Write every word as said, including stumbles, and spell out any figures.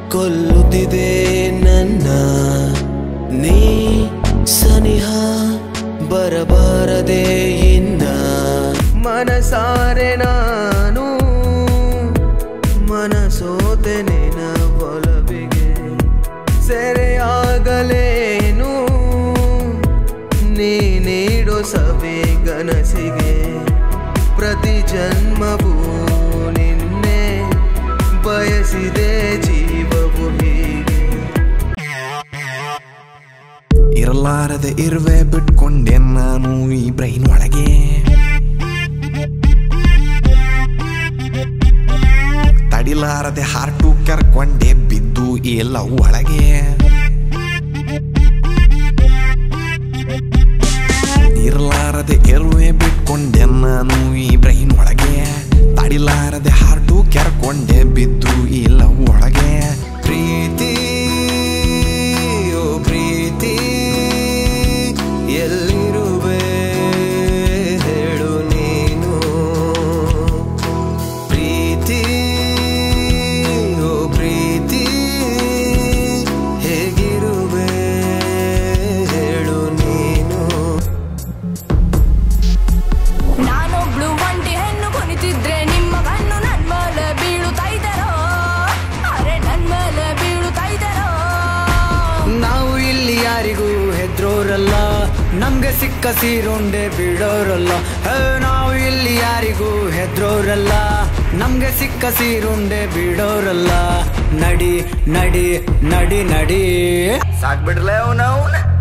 ಕೊಲ್ಲುತ್ತಿದೆ ನನ್ನ ನೀ ಸನಿಹ ಬರಬಾರದೆ ಇನ್ನ ಮನಸಾರೆ ನಾನು ಮನಸೋತೆ ನಿನ ಒಲವಿಗೆ ಸೆರೆಯಾಗಲೇನು ನೀ ನೀಡೋ ಸವಿ ಕನಸಿಗೆ ಪ್ರತಿ ಜನ್ಮವೂ ನಿನ್ನೆ ಬಯಸಿದೆ ಜೀವವು ಹೀಗೆ ಇರಲಾರದೆ ಇರುವೆ ಬಿಟ್ಕೊಂಡೆ ನಾನು ಈ ಬ್ರೈನ್ ಒಳಗೆ ತಡಿಲಾರದೆ ಹಾರ್ಟು ಕರ್ಕೊಂಡೆ ಬಿದ್ದು ಎಲ್ಲ ಒಳಗೆ ಇರಲಾರದೆ ಇರುವೆ ಬಿಟ್ಕೊಂಡೆ ನಾನು ಈ ಬ್ರೈನ್ ಒಳಗೆ ತಡಿಲಾರದೆ ಹಾರ್ಟು ಕೆರ್ಕೊಂಡೆ ಬಿದ್ದು ಎಲ್ಲ ಒಳಗೆ ಪ್ರೀತಿ ಓ ಪ್ರೀತಿ ಎಲ್ಲಿರುವೆ ಹೇಳು ನೀನು ಪ್ರೀತಿ ಓ ಪ್ರೀತಿ ಹೇಗಿರುವೆ ಹೇಳು ನೀನು ನಾನೊಬ್ಳು ಒಂಟಿ ಹೆಣ್ಣು ಕುಣಿತಿದ್ರೆ ನಿಮ್ಮ ಕಣ್ಣು ನನ್ ಮೇಲೆ ಬೀಳುತ್ತಾ ಇದ್ದಾರೋ ಅರೆ ನನ್ ಮೇಲೆ ಬೀಳುತ್ತಾ ಇದ್ದಾರೋ ನಾವು ಇಲ್ಲಿ ಯಾರಿಗೂ ಹೆದ್ರೋರಲ್ಲ ನಮ್ಗೆ ಸಿಕ್ಕ ಸೀರುಂಡೆ ಬಿಡೋರಲ್ಲ ನಾವು ಇಲ್ಲಿ ಯಾರಿಗೂ ಹೆದ್ರೋರಲ್ಲ ನಮ್ಗೆ ಸಿಕ್ಕ ಸೀರುಂಡೆ ಬಿಡೋರಲ್ಲ ನಡಿ ನಡಿ ನಡಿ ನಡಿ ಸಾಕ್ಬಿಡ್ಲೆ ಅವನ